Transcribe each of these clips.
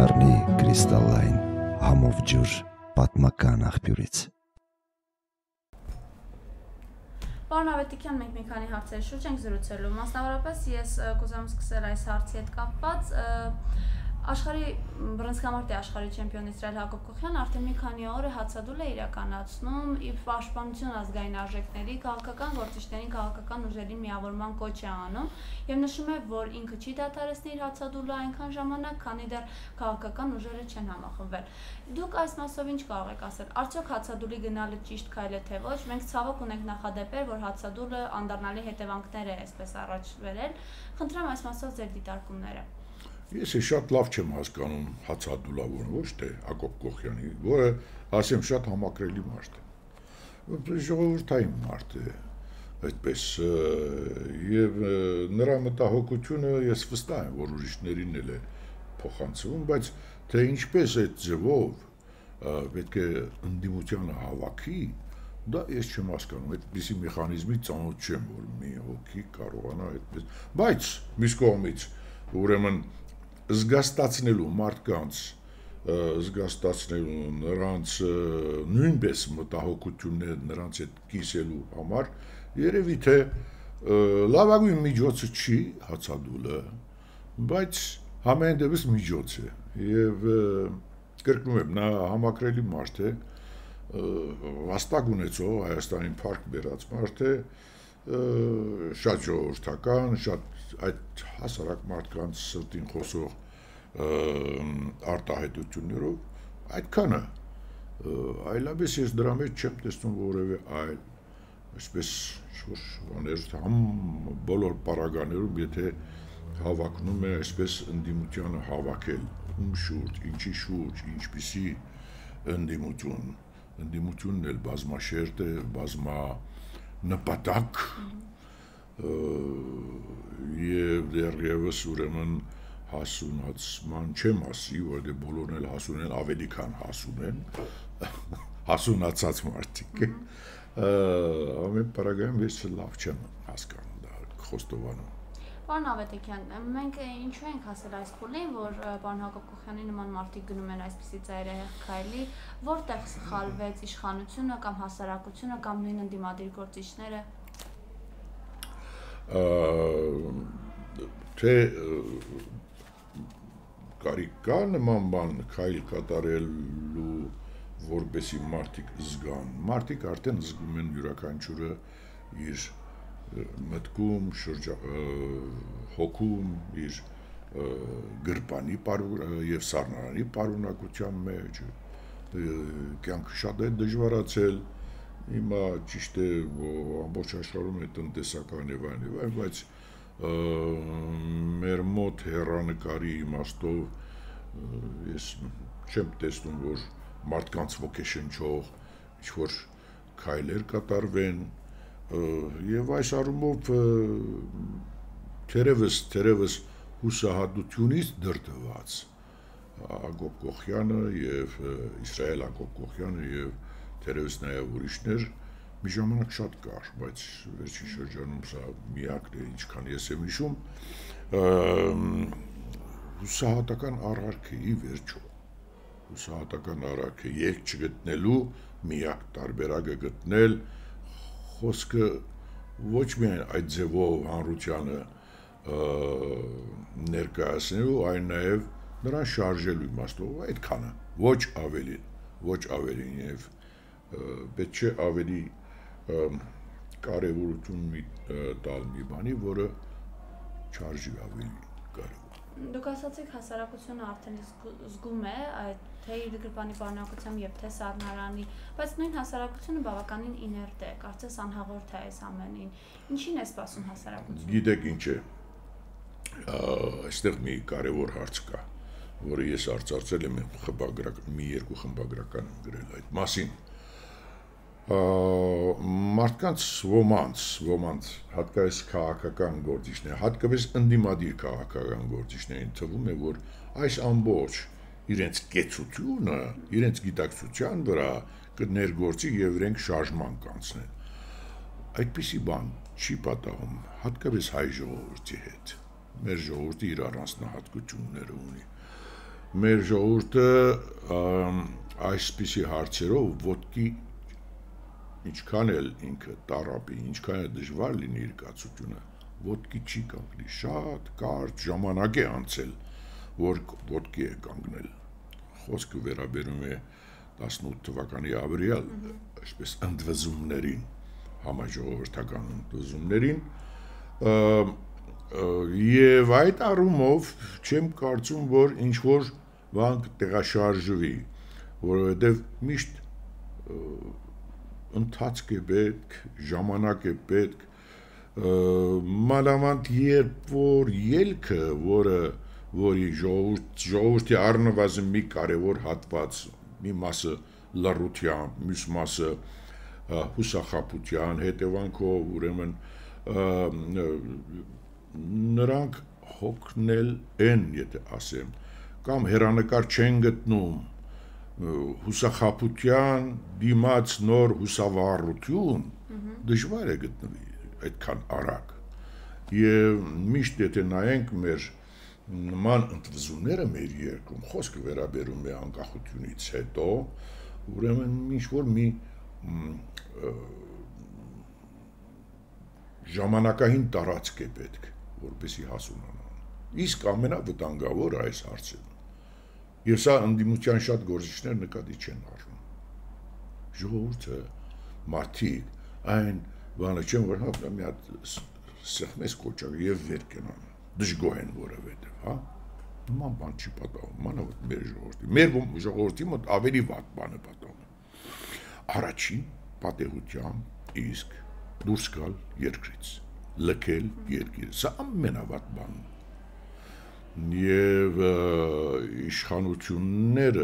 կդառնի կրիստալային համով ջուր պատմական աղբյուրից։ Պարոն Ավետիքյան, մենք մի քանի հարցերի շուրջ ենք զրուցելու, մասնավորապես ես կուզեմ սկսել այս հարցի հետ կապված, Աշխարհի բռնցքամարտի աշխարհի չեմպիոն Իսրայել Հակոբ Կոխյանը արդեն մի քանի օր է հացադուլ է իրականացնում ի պաշտպանություն ազգային արժեքների, քաղաքական գործիչներին, քաղաքական ուժերի միավորման կոչ է անում եւ նշում է, որ ինքը չի դադարեցնի իր հացադուլը այնքան ժամանակ, քանի դեռ քաղաքական ուժերը չեն համախմբվել։ Դուք այս մասով ինչ կարող եք ասել։ Արդյոք հացադուլի գնալը ճիշտ քայլ է թե ոչ։ Մենք ցավոք ունենք նախադեպեր, որ հացադուլը անդառնալի հետևանքներ է այսպես առաջ բերել։ Խնդրեմ այս մասով ձեր դիտարկումները։ Ես շատ լավ չեմ հասկանում հացադուլավորը, ոչ թե Հակոբ Կոխյանի, որը ասեմ շատ համակրելի մարդ է։ Ժողովրդային մարդ է, այդպես եւ նրա մտահոգությունը ես վստահ եմ, որ ուրիշներին էլ է փոխանցվում, բայց թե ինչպես այդ ձևով պետք է ընդդիմությանը հավաքի, դա ես չեմ հասկանում, այդպիսի մեխանիզմի ծանոթ չեմ, որ մի հոգի կարողանա այդպես, բայց մյուս կողմից ուրեմն զգաստացնելու մարդկանց, զգաստացնելու նրանց նույնպես մտահոգությունները նրանց հետ կիսելու համար, երևի թե լավագույն միջոցը չի հացադուլը, բայց համեն դեպս միջոց է, եւ կրկնում եմ, նա համակրելի մարդ է, վաստակ ունեցող Հայաստանին փառք բերած մարդ է, շատ ժողովրդական, շատ այդ հասարակ մարդկանց սրտին խոսող արտահայտություններով այդքանը այլապես ես դրա մեջ չեմ տեսնում որևէ այլ այսպես բոլոր պարագաներում եթե հավակնում է այսպես ընդդիմությանը հավաքել ում շուրջ, ինչի շուրջ, ինչպիսի ընդդիմությունն էլ բազմաշերտ է, բազմանպատակ եւ դեռևս ուրեմն հասունացման չեմ ասի, որտեղ բոլորն էլ հասուն են, ավելի քան հասուն են, հասունացած մարդիկ են, ամեն պարագայում ես լավ չեմ հասկանում, դա խոստովանում։ Պարոն Ավետիքյան, մենք ինչու ենք հասել այս փուլին, որ պարոն Հակոբ Կոխյանի նման մարդիկ գնում են այսպիսի ծայրահեղ քայլի, որտեղ սխալվեց իշխանությունը կամ հասարակությունը կամ նույն ընդդիմադիր գործիչները։ Թե կարիք կա նման բան քայլ կատարելու, որպեսի մարդիկ զգան, մարդիկ արդեն զգում են յուրաքանչյուրը իր մտքում, հոգում, իր գրպանի եւ սառնարանի պարունակության մեջ, կյանքը շատ է դժվարացել, հիմա ճիշտ է ամբողջ աշխարհում է տնտեսական եւ այլն, բայց մեր մոտ հեռանկարի իմաստով ես չեմ տեսնում, որ մարդկանց ոգեշնչող ինչ-որ քայլեր կատարվեն եւ այս առումով թերևս հուսահատությունից դրդված Հակոբ Կոխյանը եւ Իսրայել Հակոբ Կոխյանը եւ թերևս նաեւ ուրիշներ մի ժամանակ շատ կար, բայց վերջին շրջանում սա միակն է, ինչքան ես եմ հիշում, հուսահատական առարքեի վերջո, հուսահատական առարքը ելք չգտնելու միակ տարբերակը գտնել, խոսքը ոչ միայն այդ ձևով հանրությանը ներկայացնելու, այլ նաեւ նրան շարժելու իմաստով, այդքանը, ոչ ավելին եւ պետք չէ ավելի կարևորություն տալ մի բանի, որը չարժի ավելի կարևոր։ Դուք ասացիք հասարակությունը արդեն զգում է այդ թե իր գրպանի պարունակությամբ եւ թե սառնարանի, բայց նույն հասարակությունը բավականին իներտ է, կարծես անհաղորդ է այս ամենին։ Ինչին է սպասում հասարակությունը։ Գիտեք ինչ է, այստեղ մի կարևոր հարց կա, որը ես արծարծել եմ մի երկու խմբագրական գրել այդ մասին։ Մարդկանց ոմանց հատկապես քաղաքական գործիչներ, հատկապես ընդդիմադիր քաղաքական գործիչներին թվում է, որ այս ամբողջ իրենց կեցությունը, իրենց գիտակցության վրա կներգործի եւ իրենք շարժման կանցնեն։ Այդպիսի բան չի պատահում, հատկապես հայ ժողովրդի հետ։ Մեր ժողովուրդը իր առանձնահատկությունները ունի։ մեր ժողովուրդը այսպիսի հարցերով ոտքի ինչքան էլ ինքը տարապի, ինչքան էլ դժվար լինի իր կացությունը, ոտքի չի կանգնի, շատ կարճ ժամանակ է անցել, որ ոտքի է կանգնել։ Խոսքը վերաբերում է 18 թվականի ապրիլ, այսպես ընդվզումներին, համաժողովրդական ընդվզումներին, եւ այդ առումով չեմ կարծում, որ ինչ որ բան տեղաշարժվի, որովհետեւ միշտ ընթացք է պետք, ժամանակ է պետք, մանավանդ երբ որ ելքը, որի ժողովրդի առնվազն մի կարևոր հատված, մի մասը լռության, մյուս մասը հուսախաբության հետևանքով, ուրեմն նրանք հոգնել են, եթե ասեմ, կամ հերանեկար չեն գտնում հուսախաբության դիմաց նոր հուսավառություն, դժվար է գտնվի այդքան արագ։ Եվ միշտ եթե նայենք մեր նման ընդվզումները մեր երկրում, խոսքը վերաբերում է անկախությունից հետո, ուրեմն ինչ որ մի ժամանակային տարածք է պետք, որպեսզի հասունանան։ Իսկ ամենավտանգավոր այս հարցերում։ Եվ սա ընդդիմության շատ գործիչներ նկատի չեն առնում։ Ժողովուրդը, մարդիկ այն բանը չեն, որ մի հատ սեղմես կոճակը եւ վեր կենան, դժգոհ են որովհետեւ, հա։ Նման բան չի պատահում, մանավանդ մեր ժողովրդի։ Մեր ժողովրդի մոտ ավելի վատ բան է պատահում։ Առաջին պատեհությամբ իսկ դուրս գալ երկրից, լքել երկիրը, սա ամենավատ բանն է։ Եվ իշխանությունները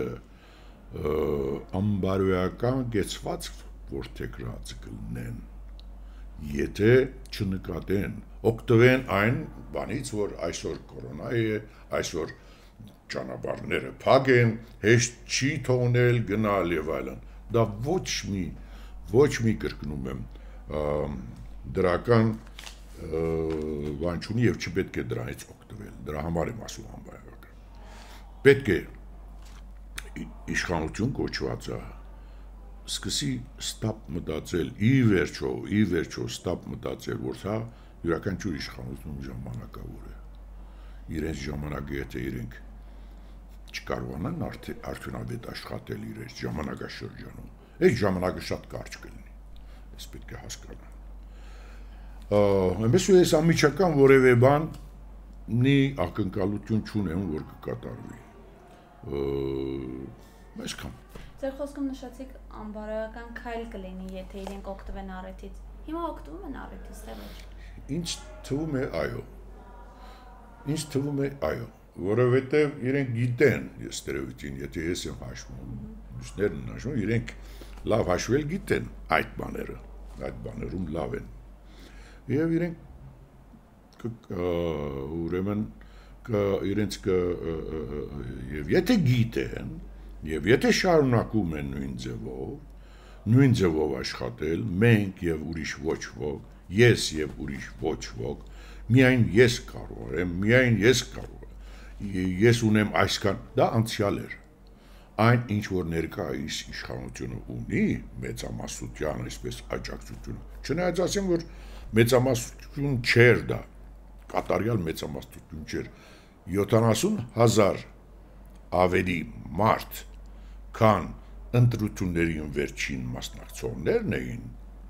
անբարոյական կեցված որդեգրած կլինեն, եթե չնկատեն, օգտվեն այն բանից, որ այսօր կորոնա է, այսօր ճանապարհները փակ են, հեշտ չի թողնել գնալ եւ այլն։ Դա ոչ մի կրկնում եմ դրական բան չունի եւ չպետք է դրանից օգտվել։ Դրա համար եմ ասում անբարոյական։ Պետք է իշխանություն կոչվածը սկսի ստապ մտածել, ի վերջո ստապ մտածել, որ սա յուրաքանչյուր իշխանություն ժամանակավոր է։ Իրենց ժամանակը եթե իրենք չկարողանան արդյունավետ աշխատել իրենց ժամանակաշրջանում, այս ժամանակը շատ կարճ կլինի։ Այս պետք է հասկանալ։ Այնպես որ ես անմիջական որևէ բան մի ակնկալություն չունեմ, որ կկատարվի։ Այսքան։ Ձեր խոսքում նշեցիք անբարոյական քայլ կլինի, եթե իրենք օգտվեն առիթից։ Հիմա օգտվում են առիթից, թե ոչ։ Ինչ թվում է, այո։ Ինչ թվում է, այո, որովհետև իրենք գիտեն, ես տերևույթին, եթե ես եմ հաշվում, մյուսներն հաշվում, իրենք լավ հաշվել գիտեն այդ բաները, այդ բաներում լավ են։ Եվ իրենք ուրեմն իրենց եւ եթե գիտեն, եւ եթե շարունակում են նույն ձևով աշխատել, մենք եւ ուրիշ ոչ ոք, ես եւ ուրիշ ոչ ոք, միայն ես կարող եմ, ես ունեմ այսքան, դա անցյալ էր։ Այն ինչ որ ներկայիս իշխանությունը ունի, մեծամասնության այսպես աջակցությունը, չնայած ասեմ, որ մեծամասնություն չէր դա, կատարյալ մեծամասնություն չէր, 70,000 ավելի մարդ, քան ընտրություններին վերջին մասնակցողներն էին,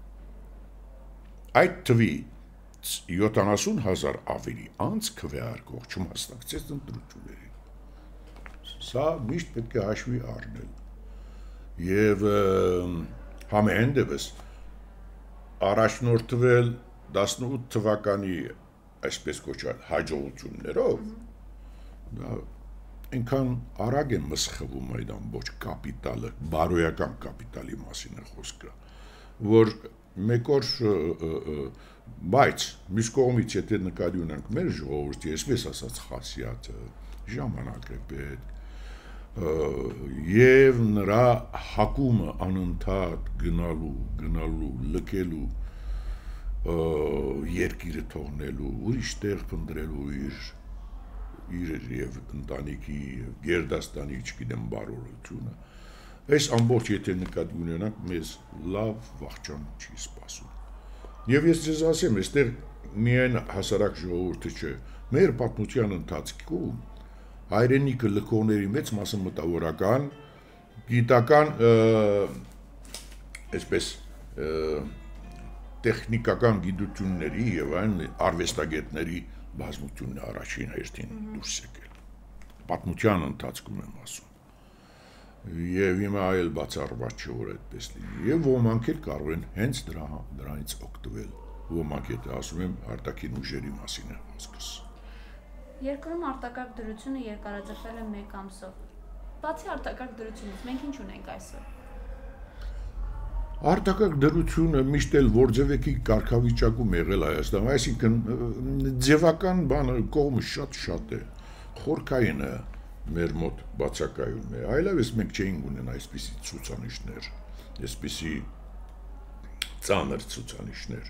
այդ թվի 70,000 ավելի անց քվեարկող չմասնակցեց ընտրություններին։ Սա միշտ պետք է հաշվի առնել։ Եվ համենայն դեպս առաջնորդվել 18 թվականի այսպես կոչված հաջողություններով, դա այնքան արագ է մսխվում այդ ամբողջ կապիտալը, բարոյական կապիտալի մասին է խոսքը, որ մեկ օր, բայց մյուս կողմից եթե նկատի ունենք մեր ժողովրդի, այսպես ասած խասյաթը, ժամանակ է պետք, եւ նրա հակումը անընդհատ գնալու, լքելու, երկիրը թողնելու, ուրիշ տեղ փնտրելու իր իր եւ ընտանիքի Գերդաստանի, չգիտեմ, բարօրությունը, այս ամբողջ եթե նկատի ունենանք, մեզ լավ վախճան չի սպասում։ Եվ ես ձեզ ասեմ, այստեղ միայն հասարակ ժողովուրդը չէ, մեր պատմության ընթացքում հայրենիքը լքողների մեծ մասը մտավորական, գիտական, այսպես տեխնիկական գիտությունների եւ այն արվեստագետների բազմությունն առաջին հերթին դուրս եկել։ Պատմության ընթացքում եմ ասում։ Եվ հիմա այլ բացառված չէ, որ այդպես լինի։ Եվ ոմանք էլ կարող են հենց դրանից օգտվել։ Ոմանք եթե ասում եմ արտաքին ուժերի մասին եմ ասկս։ Երկրում արտակարգ դրությունը երկարաձգվել է 1 ամսով։ Բացի արտակարգ դրությունից մենք ինչ ունենք այսօր։ Արտակարգ դրությունը միշտ էլ որձևեկի կարգավիճակում եղել Հայաստանում, այսինքն ձևական բանը կողմը շատ է, խորքայինը մեր մոտ բացակայում է, այլևս մենք չէինք ունեն այսպիսի ցուցանիշներ, այսպիսի ծանր ցուցանիշներ,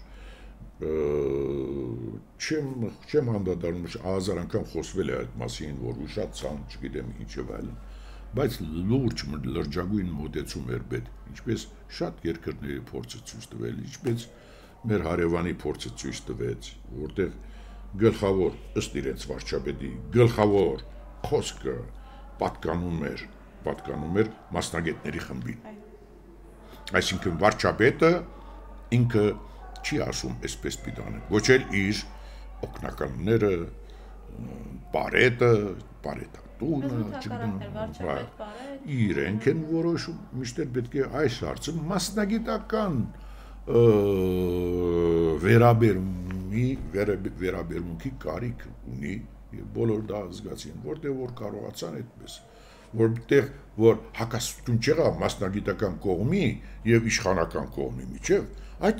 չեմ հանդարտանում, հազար անգամ խոսվել է այդ մասին, որ շատ ցան, չգիտեմ ինչ եւ այլն, բայց լուրջ լրջագույն մոտեցում էր պետք, ինչպես շատ երկրների փորձը ցույց տվել, ինչպես մեր հարևանի փորձը ցույց տվեց, որտեղ գլխավոր ըստ իրենց վարչապետի գլխավոր խոսքը պատկանում էր մասնագետների խմբին։ Այսինքն վարչապետը ինքը չի ասում այսպես պիտան, ոչ էլ իր օգնականները, պարետը իրենք են որոշում, միշտ պետք է այս հարցը մասնագիտական վերաբերմունքի կարիք ունի եւ բոլոր դա զգացին, որտեղ որ կարողացան այդպես, որտեղ որ հակասություն չեղավ մասնագիտական կողմի եւ իշխանական կողմի միջեւ,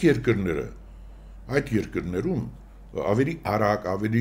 այդ երկրներում ավելի արագ, ավելի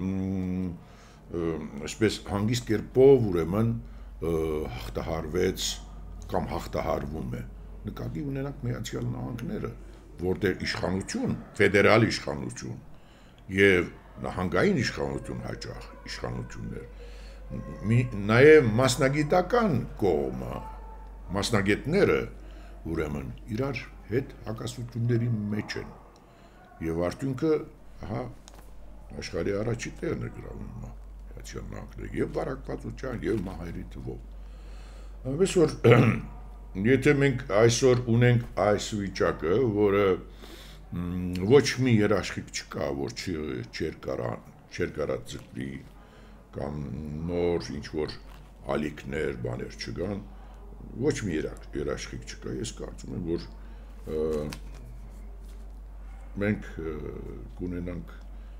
այսպես հանգիստ կերպով ուրեմն հաղթահարվեց կամ հաղթահարվում է։ Նկատի ունենանք Միացյալ Նահանգները, որտեղ իշխանություն, ֆեդերալ իշխանություն եւ նահանգային իշխանություն հաճախ իշխանություններ, նաեւ մասնագիտական կողմը, մասնագետները ուրեմն իրար հետ հակասությունների մեջ են եւ արդյունքը հա աշխարհի առաջի տեղն է գրավում եւ բարակվածության եւ մահերի թվով։ Այսօր եթե մենք այսօր ունենք այս վիճակը, որը ոչ մի երաշխիք չկա, որ չեր կարա ձգվի կամ նոր ինչ որ ալիքներ, բաներ չկան, ոչ մի երաշխիք չկա, ես կարծում եմ, որ մենք կունենանք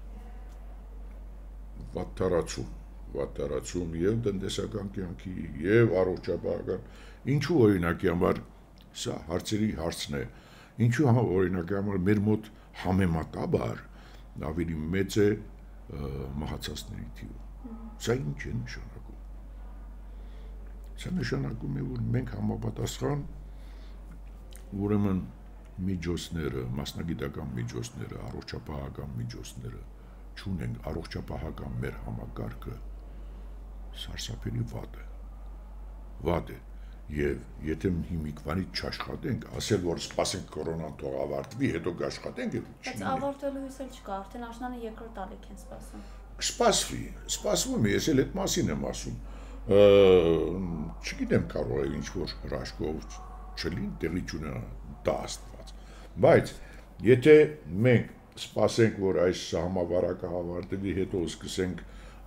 վատթարացում եւ տնտեսական կյանքի եւ առողջապահական, ինչու օրինակի համար սա հարցերի հարցն է, ինչու օրինակի համար մեր մոտ համեմատաբար ավելի մեծ է մահացածների թիվը, սա ինչ է նշանակում, սա նշանակում է, որ մենք համապատասխան ուրեմն միջոցները, մասնագիտական միջոցները, առողջապահական միջոցները չունենք, առողջապահական մեր համակարգը սարսափելի վատ է եւ եթե հիմիկվանից չաշխատենք, ասել որ սպասենք կորոնան թող ավարտվի, հետո կաշխատենք, բայց ավարտելու հույս էլ չկա, արդեն աշնանը երկրորդ ալիք են սպասում։ Սպասվում է, ես էլ այդ մասին եմ ասում։ Չգիտեմ, կարող է ինչ որ հրաշքով չլին տեղի չունենա, դա աստված։ Բայց եթե մենք սպասենք, որ այս համավարակը հավարտվի, հետո սկսենք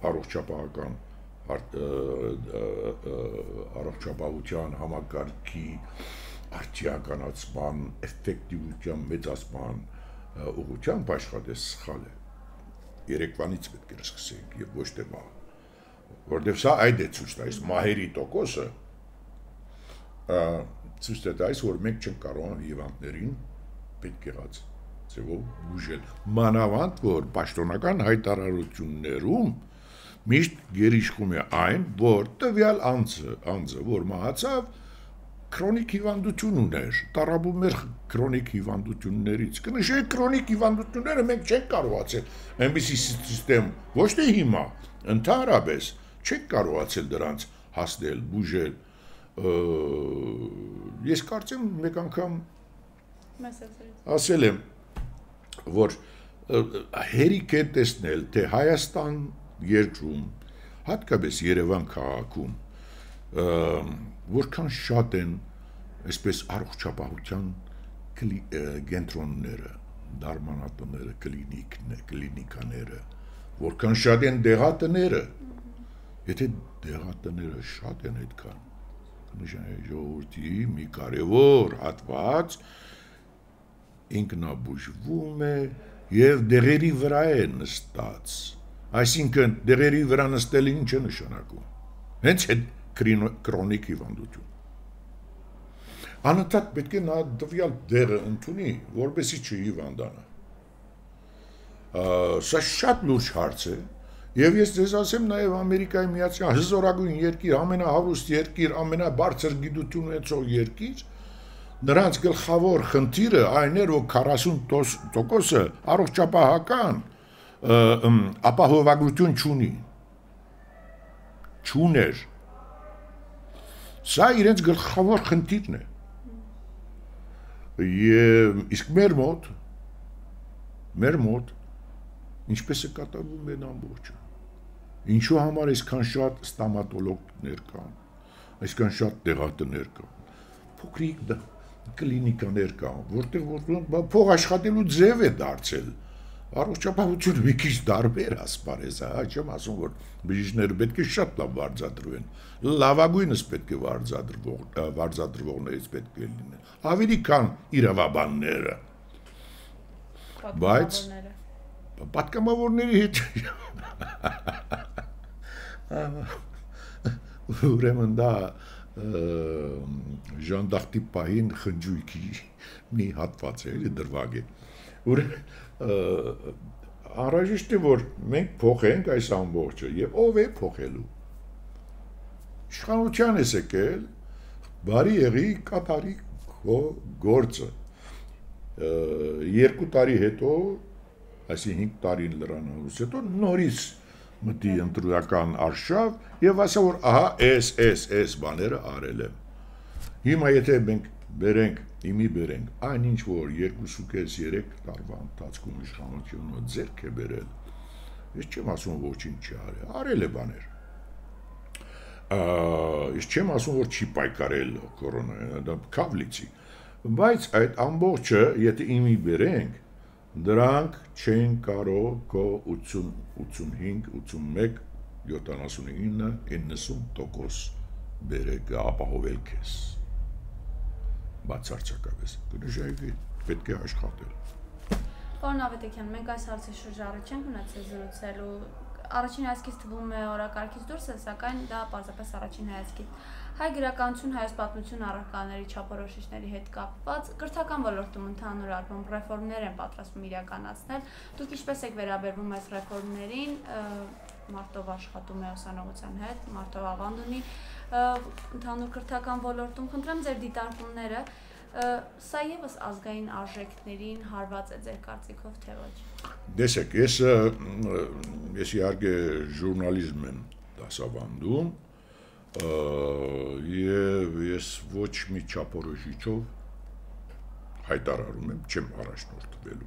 առողջապահության համակարգի արդիականացման, էֆեկտիվության մեծացման ուղղությամբ աշխատել սխալ է։ Երեկվանից պետք է սկսենք եւ ոչ թե վաղ։ Որտեւ սա այդ է ցույց տալիս մահերի տոկոսը ցույց է տալիս, որ մենք չենք կարող հիվանդներին պետք եղած ձևով բուժել։ Մանավանդ որ պաշտոնական հայտարարություններում միշտ գերիշխում է այն, որ տվյալ անձը, որ մահացավ, քրոնիկ հիվանդություն ուներ, տարապում էր քրոնիկ հիվանդություններից։ Կնշեք քրոնիկ հիվանդությունները մենք չենք կարողացել այնպիսի սիստեմ, ոչ թե հիմա, ընդհանրապես չենք կարողացել դրանց հասնել, բուժել։ Ես կարծեմ մեկ անգամ ասել եմ, որ հերիք է տեսնել, թե Հայաստան երկրում, հատկապես Երևան քաղաքում, որքան շատ են այսպես առողջապահության կենտրոնները, դարմանատները, կլինիկաները, որքան շատ են դեղատները, եթե դեղատները շատ են այդքան, ժողովրդի մի կարևոր հատված ինքնաբուժվում է և դեղերի վրա է նստած, այսինքն դեղերի վրա նստելը ինչ է նշանակում, հենց հետ քրոնիկ հիվանդություն։ Անընդհատ պետք է նա տվյալ դեղը ընդունի, որպեսզի չհիվանդանա։ Սա շատ լուրջ հարց է, եւ ես ձեզ ասեմ նաեւ Ամերիկայի Միացյալ հզորագույն երկիր, ամենահարուստ երկիր, ամենաբարձր գիտություն ունեցող երկիր, նրանց գլխավոր խնդիրը այն էր, որ 40%-ը առողջապահական ապահովագրություն չուներ։ Սա իրենց գլխավոր խնդիրն է։ Եվ իսկ մեր մոտ ինչպես է կատարվում են ամբողջը։ Ինչու համար այսքան շատ ստոմատոլոգներ կան, այսքան շատ դեղատներ կան, փոքրիկ կլինիկաներ կան, որտեղ փող աշխատելու ձև է դարձել։ Առողջապահությունը մի քիչ տարբեր ասպարեզ է, չեմ ասում, որ բժիշկները պետք է շատ լավ վարձատրվեն, լավագույնս պետք է վարձատրվողներից պետք է լինեն, ավելի քան իրավաբանները, բայց պատգամավորների հետ ուրեմն դա ժանդախտի պահին խնջույքի մի հատված է, դրվագ է, անհրաժեշտ է, որ մենք փոխենք այս ամբողջը և ով է փոխելու։ Իշխանության ես եկել, բարի եղի կատարի քո գործը, 2 տարի հետո, այսինքն 5 տարին լրանալուց հետո նորից մտի ընտրական արշավ եւ ասա որ ահա էս բաները արել եմ։ Հիմա եթե մենք բերենք այնինչ որ 2.5-3 տարվա ընթացքում իշխանությունը ձեռք է բերել, ես չեմ ասում ոչինչ չի արել է բաներ։ Ես չեմ ասում որ չի պայքարել կորոնային, դա քավլիցի, բայց այդ ամբողջը եթե իմի բերենք, դրանք չեն կարող քո 80, 85, 81, 79, 90% բերեք ապահովել քեզ։ Բացարձակապես, կնշանակի պետք է աշխատել։ Պարոն Ավետիքյան, մենք այս հարցի շրջառի չենք ունեցել զրուցելու, առաջին հայացքից թվում է օրակարգից դուրս է, սակայն դա պարզապես առաջին հայացքից։ Հայ գրականություն, հայոց պատմություն առարկաների չափորոշիչների հետ կապված կրթական ոլորտում ընդհանուր առմամբ ռեֆորմներ են պատրաստվում իրականացնել։ Դուք ինչպես եք վերաբերվում այս ռեֆորմներին, մարտով աշխատում է ուսանողության հետ, մարտով ավանդ ունի ընդհանուր կրթական ոլորտում, խնդրեմ ձեր դիտարկումները, սա ևս ազգային արժեքներին հարված է ձեր կարծիքով թե ոչ։ Տեսեք, ես իհարկե ժուրնալիզմ եմ դասավանդում և ես ոչ մի չափորոշիչով հայտարարում եմ, չեմ առաջնորդվելու։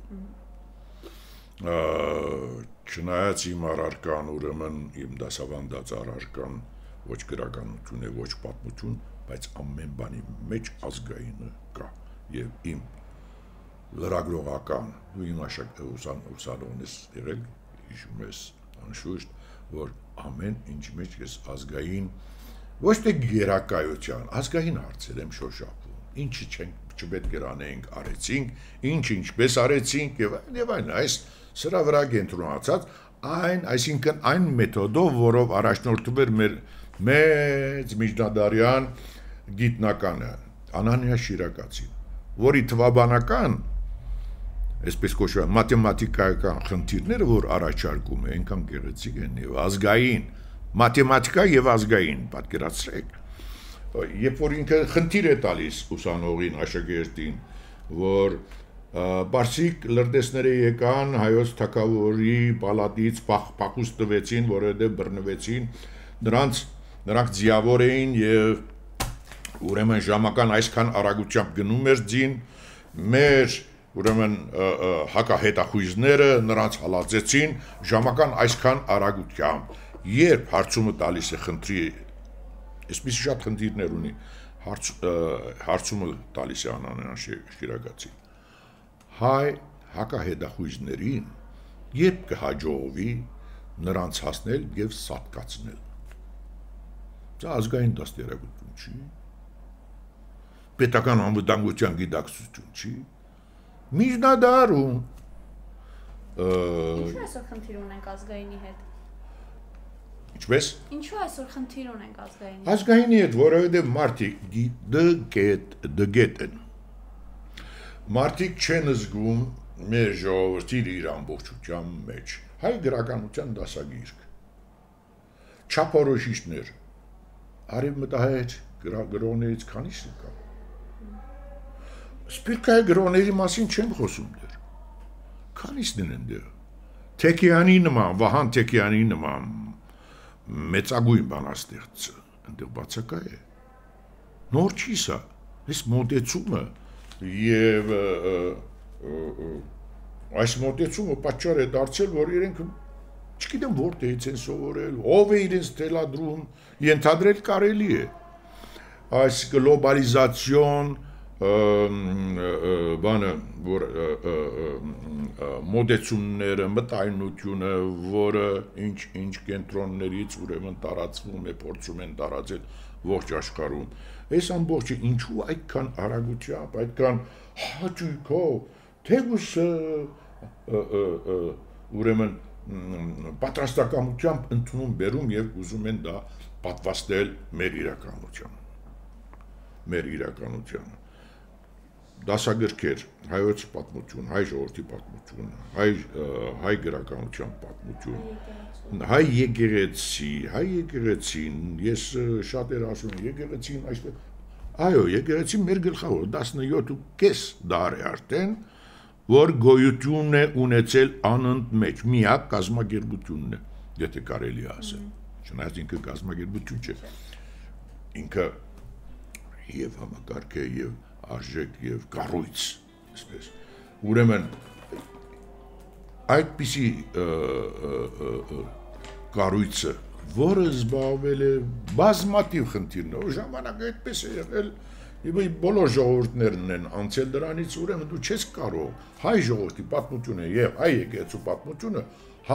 Չնայած իմ առարկան, ուրեմն իմ դասավանդած առարկան ոչ գրականություն է, ոչ պատմություն, բայց ամեն բանի մեջ ազգայինը կա և իմ լրագրողական ու իմ ուսանողն ես եղել, հիշում ես անշուշտ, որ ամեն ինչ մեջ ես ազգային ոչ թե գերակայության, ազգային հարցեր եմ շոշափում, ինչը չպետք էր անենք, արեցինք, ինչպես արեցինք և այն, այս սրա վրա կենտրոնացած, այսինքն այն մեթոդով, որով առաջնորդում էր մեր մեծ միջնադարյան գիտնականը, Անանիա Շիրակացին, որի թվաբանական, այսպես կոչված, մաթեմատիկայական խնդիրները, որ առաջարկում է, այնքան գեղեցիկ են և ազգային, մաթեմատիկա և ազգային, պատկերացրեք, երբ որ ինքը խնդիր է տալիս ուսանողին, աշակերտին, որ Բարսիկ լրտեսները եկան հայոց թագավորի պալատից փախուստ տվեցին, որովհետև բռնվեցին, նրանք ձիավոր էին եւ ուրեմն ժամական այսքան արագությամբ գնում էր ձին, մեր ուրեմն հակահետախույզները նրանց հալածեցին ժամական այսքան արագությամբ, երբ հարցումը տալիս է խնդրի, այսպես շատ խնդիրներ ունի, հարցումը տալիս է Անանյան Շիրակացին, հայ հակահետախույզներին երբ կհաջողվի նրանց հասնել եւ սատկացնել։ Դա ազգային դաստիարակություն չի, պետական անվտանգության գիտակցություն չի, միջնադարում Ինչու այսօր խնդիր ունենք ազգայինի հետ։ Ինչպես։ Ինչու այսօր խնդիր ունենք ազգայինի։ Ազգայինի հետ, որովհետեւ մարդիկ դգետ են։ Մարդիկ չեն զգում մեր ժողովրդի իր ամբողջության մեջ։ Հայ գրականության դասագիրք։ Չափորոշիչներ։ Արևմտահայ գրողներից քանիսը կա։ Սպիրկայ գրողների մասին չեմ խոսում դեռ։ Քանիսն են դեռ։ Թեքյանի նման, Վահան Թեքյանի նման մեծագույն բանաստեղծը այնտեղ բացակա է։ Նոր չի սա։ Այս մոտեցումը եւ այս մոտեցումը պատճառ է դարձել, որ իրենք չգիտեմ որտեղից են սովորել, ով է իրենց թելադրում, ենթադրել կարելի է։ Այս գլոբալիզացիոն բանը, որ մոտեցումները, մտայնությունը, որը ինչ կենտրոններից ուրեմն տարածվում է, փորձում են տարածել ողջ աշխարհում։ Այս ամբողջը ինչու այդքան արագությամբ, այդքան հաճույքով, թեգուս ուրեմն պատրաստակամությամբ ընդունում բերում եւ ուզում են դա պատվաստել մեր իրականությանը։ Դասագրքեր, հայոց պատմություն, հայ ժողովրդի պատմություն, հայ գրականության պատմություն, հայ եկեղեցին, ես շատ էր ասում, եկեղեցին այսպես, այո, եկեղեցին մեր գլխավոր 17.5 դար է արդեն, որ գոյություն է ունեցել անընդմեջ, միակ կազմակերպությունն է, եթե կարելի ասել, չնայած ինքը կազմակերպություն չէ, ինքը եւ համակարգ է եւ արժեք եւ կառույց, այսպես։ Ուրեմն այդպիսի կառույցը, որը զբաղվել է բազմաթիվ խնդիրներով, ժամանակը այդպես է եղել, եւ բոլոր ժողովուրդներն են անցել դրանից, ուրեմն դու չես կարող հայ ժողովրդի պատմությունը եւ հայ եկեղեցու պատմությունը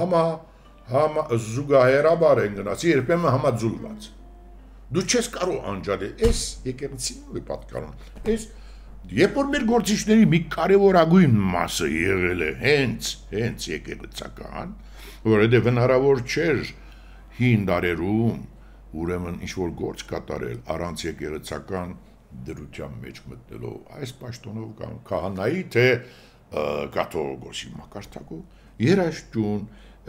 զուգահեռաբար են գնաց, երբեմն համաձուլված։ Դու չես կարող անջատել, այս եկեղեցին է պատկանում։ Այս երբ որ մեր գործիչների մի կարևորագույն մասը եղել է հենց եկեղեցական, որովհետև հնարավոր չէր հին դարերում ուրեմն ինչ-որ գործ կատարել առանց եկեղեցական դրության մեջ մտնելով, այս պաշտոնով կամ քահանայի թե կաթողիկոսի մակարդակով երաժշտություն,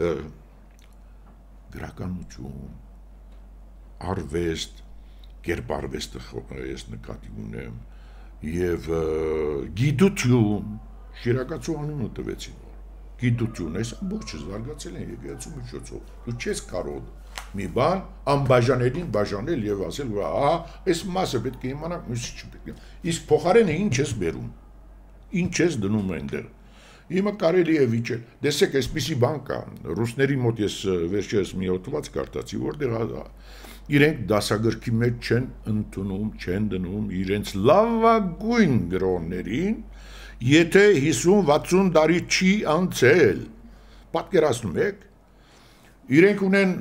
գրականություն, արվեստ, կերպարվեստը ես նկատի ունեմ եւ գիտություն, Շիրակացու անունը տվեցին, գիտություն, այս ամբողջը զարգացել են եկեղեցու միջոցով, դու չես կարող մի բան անբաժանելին բաժանել եւ ասել, որ ահա, այս մասը պետք է իմանանք, մյուսը չպետք է, իսկ փոխարենը ինչ ես բերում, ինչ ես դնում այնտեղ, Հիմա կարելի է վիճել, դեսեք այսպիսի բան կա, ռուսների մոտ ես վերջերս մի հոդված կարդացի, որտեղ իրենք դասագրքի մեջ չեն ընդունում, չեն դնում իրենց լավագույն գրողներին, եթե 50-60 տարի չի անցել, պատկերացնում եք, իրենք ունեն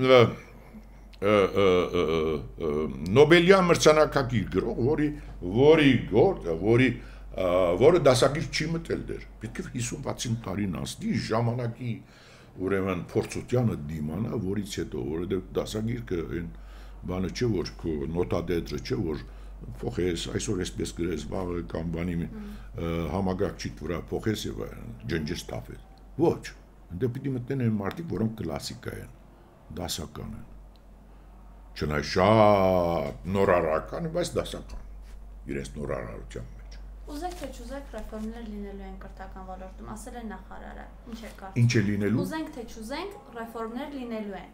Նոբելյան մրցանակակիր գրող, որը դասագիր չի մտել դեր, պետք է 50-60 տարին անցնի ժամանակի ուրեմն փորձությանը դիմանա, որից հետո, որովհետև դասագիրքը այն բանը չէ, որ նոտադետրը չէ, որ փոխես, այսօր այսպես գրես, վաղը կամ բանի համագարկչիտ վրա փոխես եւ ջնջես թափես։ Ոչ, այնտեղ պիտի մտնեն այն մարդիկ, որոնք կլասիկա են, դասական են։ Չնայ շատ նորարարական, բայց դասական իրենց նորարարության մեջ։ Ուզեք թե չուզեք ռեֆորմներ լինելու են կրթական ոլորտում, ասել է նախարարը, ինչ է կարծում։ Ինչ է լինելու։ Ուզենք թե չուզենք ռեֆորմներ լինելու են։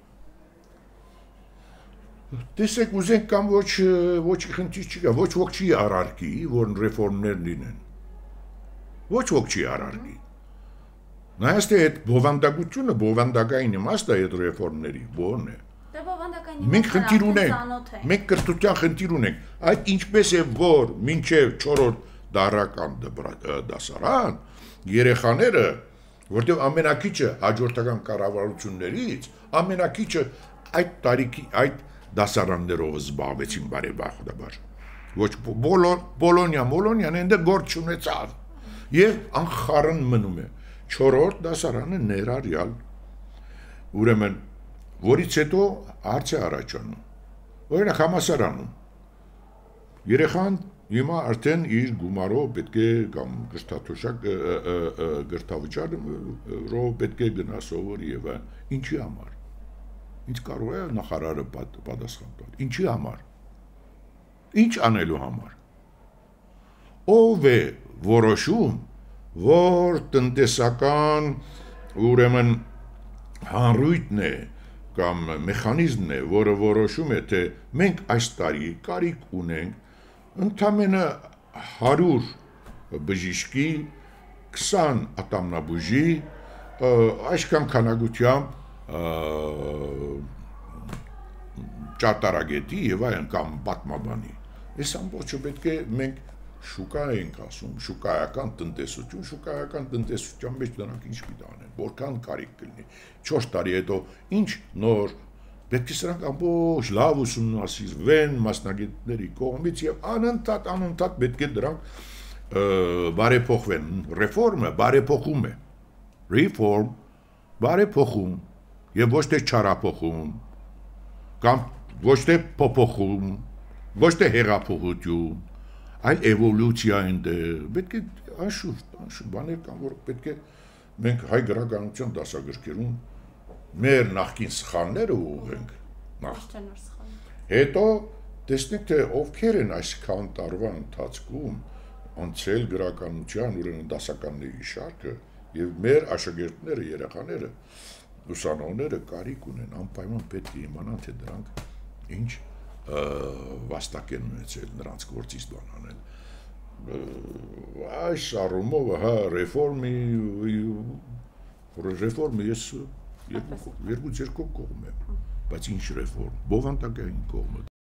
Տեսեք, ուզենք կամ ոչ խնդիր չկա, ոչ ոք չի առարկի, որ ռեֆորմներ լինեն։ Ոչ ոք չի առարկի։ Նայած թե այդ բովանդակային իմաստը այդ ռեֆորմների ո՞րն է։ Դե բովանդակային Մենք խնդիր ունենք։ Մենք կրթության խնդիր ունենք։ Այդ ինչպես է որ մինչև 4-րդ դարական դասարան երեխաները, որտեղ ամենակիչը հաջորդական կառավարություններից ամենակիչը այդ տարիքի այդ դասարաններով զբաղվեցին բարեբախտաբար։ Ոչ Բոլոնիան այնտեղ գործ չունեցավ եւ անխառն մնում է 4-րդ դասարանը ներառյալ։ Ուրեմն որից հետո հարց է առաջանում։ Օրինակ համասարանում երեխան հիմա արդեն իր գումարով պետք է կամ գրթավճարով պետք է գնա սովորի եւ ինչի համար։ Ինչ կարող է նախարարը պատասխան տալ։ Ինչի համար։ Ինչ անելու համար։ Ով է որոշում, որ տնտեսական ուրեմն հանրույթն է կամ մեխանիզմն է, որը որոշում է, թե մենք այս տարի կարիք ունենք ընդամենը 100 բժիշկի, 20 ատամնաբուժի, այսքան քանակությամբ ճարտարագետի եւ այլն կամ պատմաբանի։ Այս ամբողջը պետք է մենք շուկա ենք ասում, շուկայական տնտեսության մեջ դրանք ինչ պիտի անեն, որքան կարիք կլինի։ 4 տարի հետո ինչ նոր պետք է սրանք ամբողջ լավ ուսումնասիրվեն մասնագետների կողմից եւ անընդհատ պետք է դրանք բարեփոխվեն։ Ռեֆորմը բարեփոխում է։ Reform բարեփոխում եւ ոչ թե չարափոխում կամ ոչ թե փոփոխում, ոչ թե հեղափոխություն, այլ էվոլյուցիա այնտեղ։ Պետք է անշուշտ բաներ կան, որ պետք է մենք հայ գրականության դասագրքերում մեր նախկին սխալները ուղղենք նախ։ Հետո տեսնենք թե ովքեր են այսքան տարվա ընթացքում անցել գրականության ուրեմն դասականների շարքը եւ մեր աշակերտները, երեխաները, ուսանողները կարիք ունեն, անպայման պետք է իմանան թե դրանք ինչ վաստակ են ունեցել նրանց գործից բան անել։ Այս առումով հա ռեֆորմը ես երկու կողմ եմ, բայց ինչ ռեֆորմ, բովանդակային կողմը